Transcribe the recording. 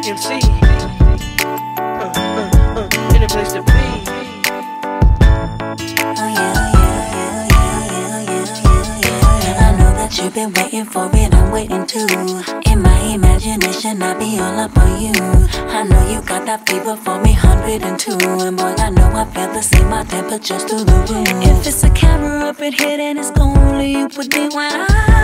MC. In a place to be. You've been waiting for it, I'm waiting too. In my imagination, I be all up on you. I know you got that fever for me, 102. And boy, I know I feel the same, my temperature's through the roof. If it's a camera up in here, then it's only you put me when I